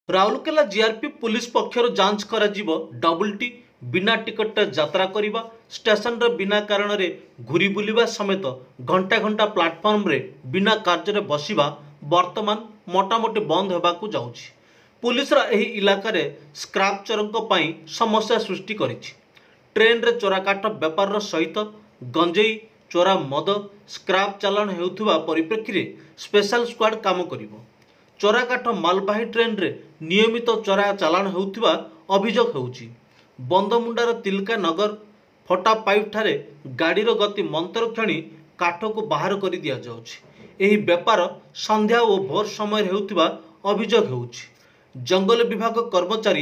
Rourkela GRP police पक्षर जांच करा double T बिना टिकट यात्रा करने स्टेशन रे बिना कारण रे घूरी बुलिबा समेत घंटा घंटा प्लाटफॉर्म रे बिना कार्य बसिबा वर्तमान मोटामोटी बंद होबाकू जाउछि। पुलिस एही इलाका रे स्क्रैप चोरंक पई समस्या सृष्टि करिछि। ट्रेन रे चोराकाठ व्यापार सहित गंजेई चोरा मद स्क्रैप चालान हेउथुबा परिप्रेक्षी स्पेशल स्क्वाड काम करिवो। चोराकाठ मालबाही ट्रेन रे नियमित चोरा चालान हेउथुबा अभियोग हेउछि। बंदमुंडार तिलका नगर फटा पाइप ठारे गाड़ीर गति मंत्र क्षणी काठ को बाहर कर दिया जाउछि। एही व्यापार संध्या और भोर समय हेउथुबा अभियोग हेउछि। जंगल विभाग कर्मचारी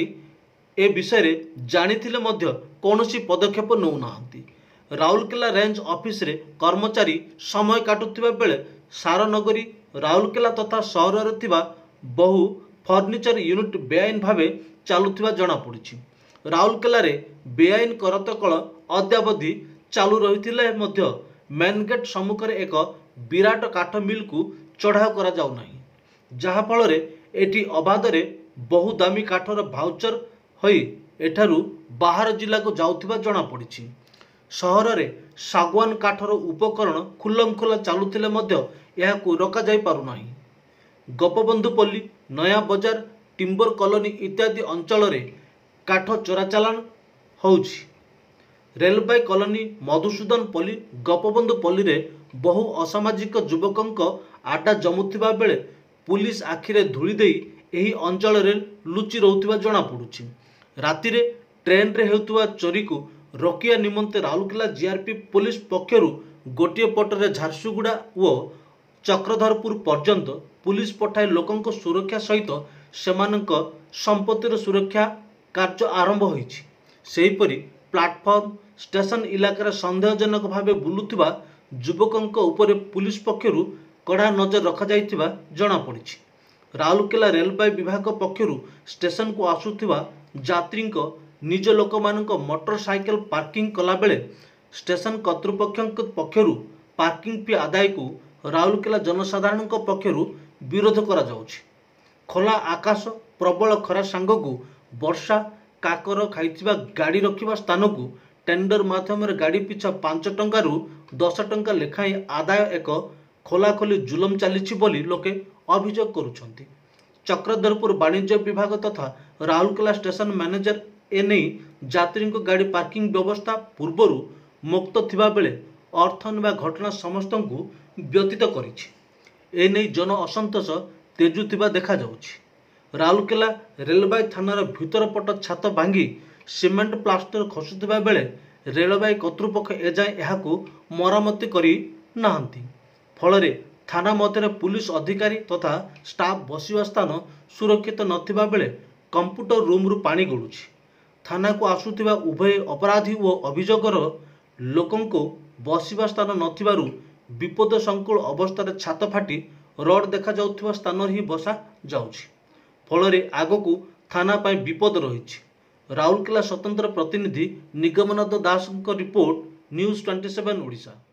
ए विषय रे जानिथिले मध्य कोनोसी पदक्षेप नौ नाहंती। राउरकेला रेंज ऑफिस रे कर्मचारी समय काटुथिबा बेले सारनगरी राउरकेला तथा सहर रे थिबा बहु फर्निचर यूनिट बेआईन भावे चालुथिबा जणा पड़िछि। राउरकेला रे बेआईन करतकल अद्यावधि चालू रहिथिले मध्य मेन गेट सम्मुख रे एक विराट काठ मिल को चढ़ाव करा जाउ नाही, जहा फल रे एटी अबाधरे बहु दामी काठर भाउचर होई एठारु बाहर जिला को जाउथिबा जणा पड़िछि। सहर रे सागवान काठर उपकरण खुल्लम खुल्ला चालुथिले मध्य एहाकू रोका जाई पारु नाही। गोपबंधुपल्ली नया बजार टिम्बर कॉलोनी इत्यादि अंचल रे काठ चोराचालान होउछि। रेलबाई कॉलोनी मधुसूदन पल्ली गोपबंधुपल्ली रे बहु असामाजिक युवकंक आडा जमुथिबा बेले पुलिस आखिरे धूली देई एही अंचल रे लुचि रहउथिबा जणा पड़ुछि। राति रे ट्रेन रे हेउथुबा चोरी को रोकिया निमंते राउरकेला जीआरपी पुलिस पक्षरु गोटिए पटरे झारसुगुड़ा और चक्रधरपुर पर्यंत पुलिस पठाई लोकंक सुरक्षा सहित सेमानंक संपत्तिर सुरक्षा कार्य आरंभ होइछि। सेहीपरि प्लाटफॉर्म स्टेशन इलाकार संदेहजनक भावे बुलुथिबा युवकंक उपरे पुलिस पक्षरु कड़ा नजर रखा जाइथिबा जणा पड़िछि। राउरकेला रेलबाई विभाग पक्षरु स्टेशन को आसुथिबा यात्रींक निज लोकमानंक मोटरसाइकेल पार्किंग कला बेले स्टेशन कर्तृपक्षंक पक्षरु पार्किंग फी आदाय को राउरकेला जनसाधारण पक्षरु विरोध करा जाउछि। खोला आकाश प्रबल खरा सांगकू वर्षा काकर खाइथिबा गाड़ी रखिबा स्थान को टेंडर माध्यम गाड़ी पिछा 5 टंकारु 10 टंका लेखाई आदाय एक खोलाखोली जुलम चली बोली लोके अभियोग करुछंती। चक्रधरपुर वाणिज्य विभाग तथा राउरकेला स्टेशन मैनेजर एने यात्री को गाड़ी पार्किंग व्यवस्था पूर्वर मुक्त थिबा बेले अर्थ नेबा घटना समस्त को व्यतीत करिछि। एने जन असंतोष तेजुथिबा देखा जाउछि। राउरकेला रेलबाई थानार भितर पट छात भांगी सीमेंट प्लास्टर खसुथिबा बेले रेलबाई कर्तृपक्ष एजाए एहाकू मरामती करी नाहंती। फलरे थाना मध्य पुलिस अधिकारी तथा स्टाफ बसिबा स्थान सुरक्षित नथिबा बेले कंप्यूटर रूम रु पानी गड़ुछि। थाना को आसुथिबा उभय अपराधी और अभियोगर लोकंको बसिबा स्थान नथिबारु विपद संकुल अवस्था छात फाटी रड देखा जाउथिबा स्थान ही बसा जाउछि। फलरे आगकू थाना पाई विपद रहिछि। राउरकेला स्वतंत्र प्रतिनिधि निगमानंद दास रिपोर्ट न्यूज 27 ओडिशा।